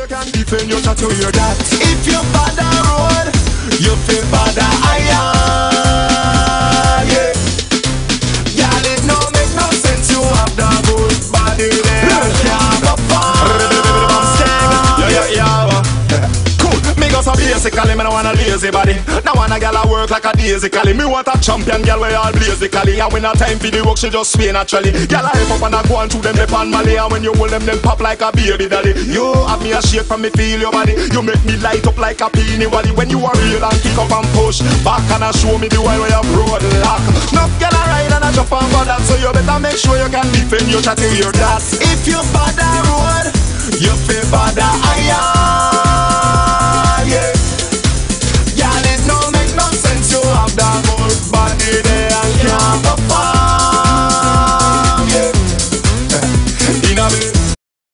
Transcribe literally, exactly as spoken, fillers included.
you can defend your shot to hear that. If you bad a road, you feel bad a iron. Yeah, girl, it no make no sense. You have the good body there. Can't go far. Yeah, yeah, yeah. Cool. Me go so basically, me no want a lazy body. Now wanna girl a work like a daisy-cally. Me want a champion girl where all blazically. And when a time for the work, she just sway naturally. Girl a hype up and a go on through them, they pan Mali. And when you hold them, them pop like a baby daddy. You have me a shake from me feel your body. You make me light up like a peony wally. When you are real and kick up and push back and a show me the way where you broad lock. No girl a ride and a jump on for that. So you better make sure you can defend your chat to your that. If you bad a road,